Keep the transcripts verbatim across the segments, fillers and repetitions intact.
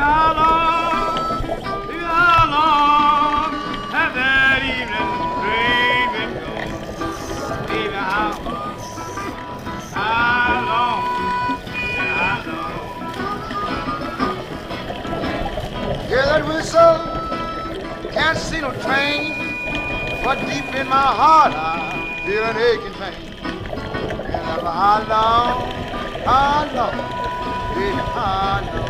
how long, how long has that evening train been gone? Baby, how, how long, how long? Hear that whistle? Can't see no train, but deep in my heart I feel an aching pain. And how long, how long, baby, how long?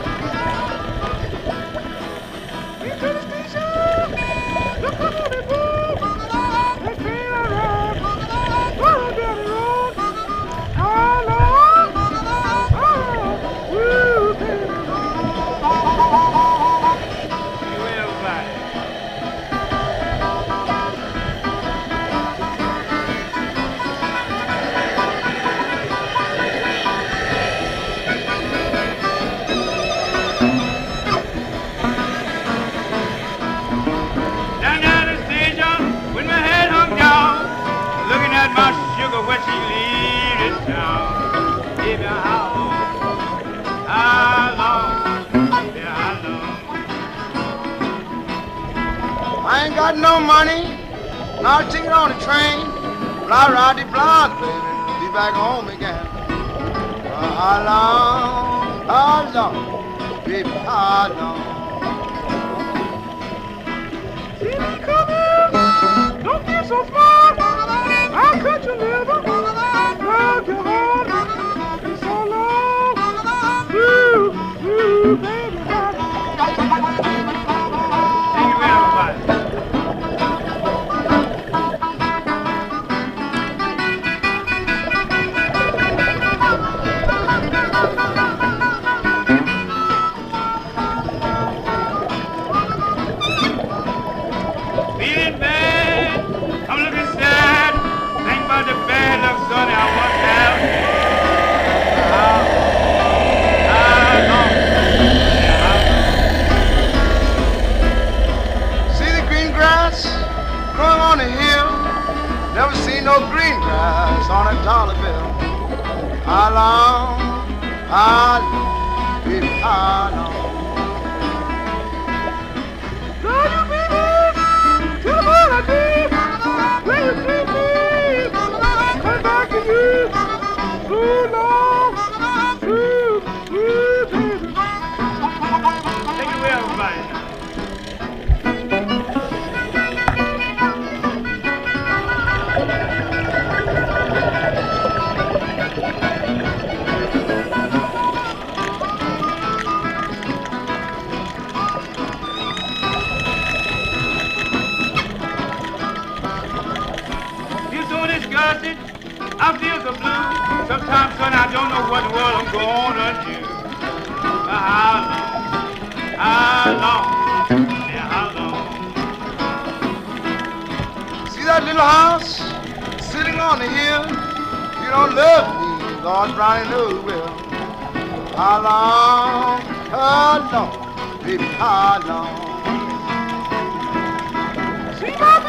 Into the station, look up on the board. Let's be around, roll down the road. How long, oh, woo, baby. My sugar when she leaves this town. Baby, how long, how long, baby, how long? I ain't got no money, not a ticket on the train, but I ride the block, baby, be back home again. Uh, how long, how long, baby, how long? See me coming, don't be so smart. I'll cut your liver, drag your heart, it's so long, ooh, ooh, baby. Thank you, everybody. Feeling bad, I'm looking sad. Think about the bad luck, sonny, I once had. How, how long? Yeah, how long? See the green grass growing on the hill? Never seen no green grass on a dollar bill. How long, how long, baby, how long? Love you, baby, tell me what I did. When you treat me, come back to you. Too long, too, too, baby. Take it away, everybody. I feel so blue. Sometimes, son, I don't know what world I'm gonna do. How long? How long? Yeah, how long? See that little house sitting on the hill? You don't love me, Lord Brownie knows well. How long? How long? Baby, how long? See my